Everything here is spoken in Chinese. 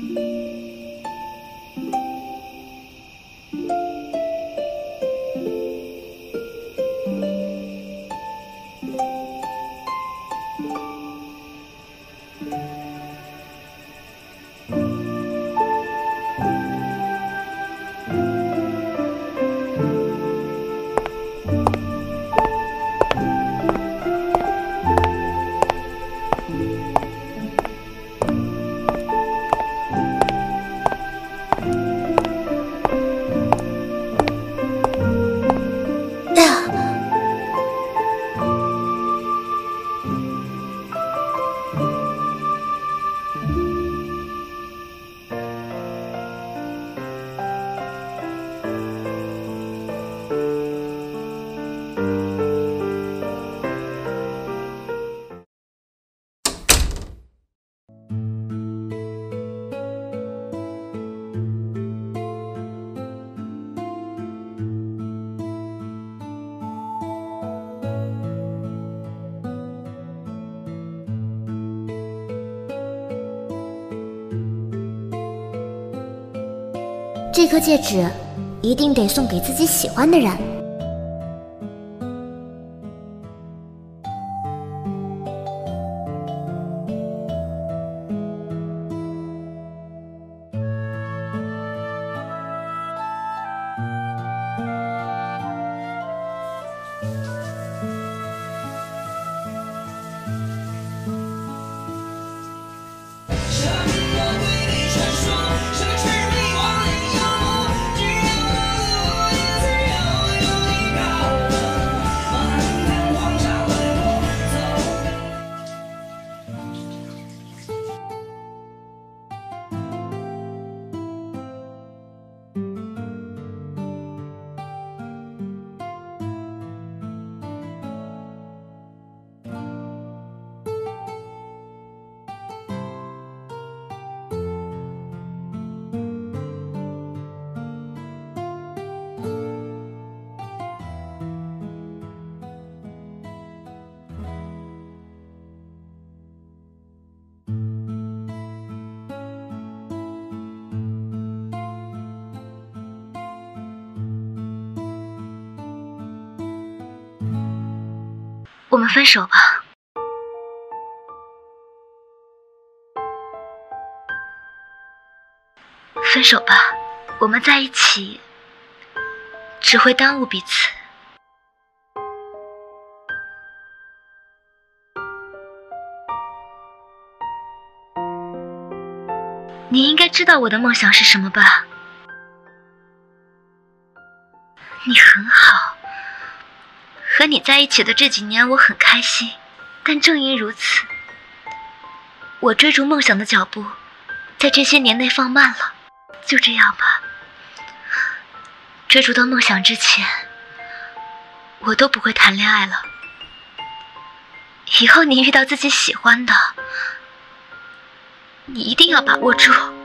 这颗戒指一定得送给自己喜欢的人。 我们分手吧。分手吧，我们在一起只会耽误彼此。你应该知道我的梦想是什么吧？你很好，和你在一起的这几年我很开心，但正因如此，我追逐梦想的脚步在这些年内放慢了。就这样吧，追逐到梦想之前，我都不会谈恋爱了。以后你遇到自己喜欢的，你一定要把握住。